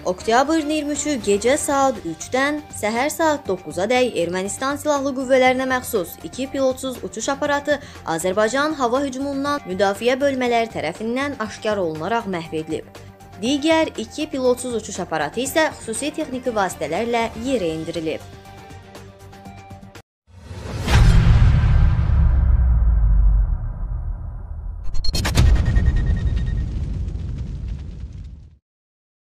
Oktyabrın 23-ü gecə saat 3-dən səhər saat 9-a dək Ermənistan Silahlı Qüvvələrinə məxsus 2 pilotsuz uçuş aparatı Azərbaycan hava hücumundan müdafiə bölmələri tərəfindən aşkar olunaraq məhv edilib. Digər 2 pilotsuz uçuş aparatı isə xüsusi texniki vasitələrlə yerə endirilib.